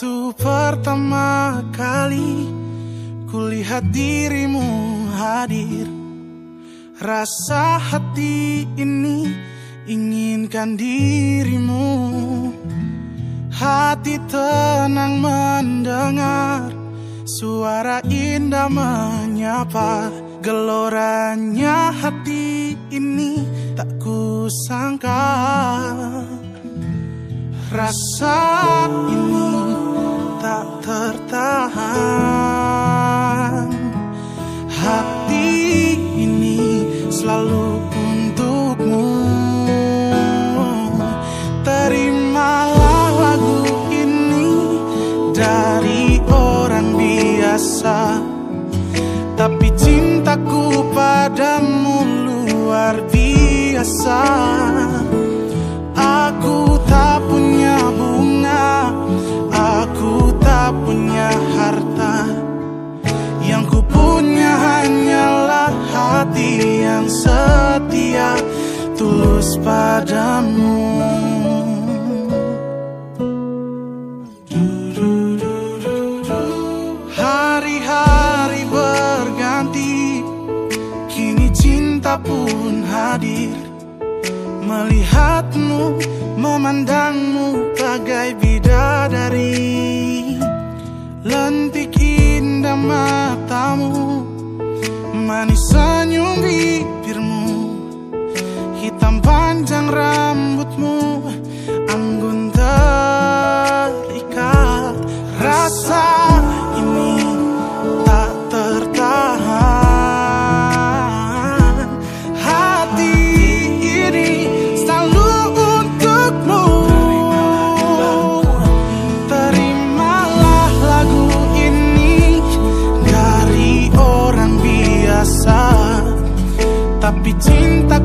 Waktu pertama kali kulihat dirimu hadir, rasa hati ini inginkan dirimu. Hati tenang mendengar suara indah menyapa. Geloranya hati ini tak kusangka. Rasa ini tak tertahan. Hati ini selalu untukmu. Terimalah lagu ini dari orang biasa, tapi cintaku padamu luar biasa. Aku tak punya bunga, aku tak punya harta. Yang ku punya hanyalah hati yang setia, tulus padamu. Hari-hari berganti, kini cinta pun hadir. Melihatmu, memandangmu bagai bidadari. Lentik indah matamu, manis senyum bibirmu, hitam panjang rambutmu, anggun terikat. Rasa ini tak tertahan. Hati ini selalu untukmu. Terimalah lagu ini dari orang biasa, tapi cinta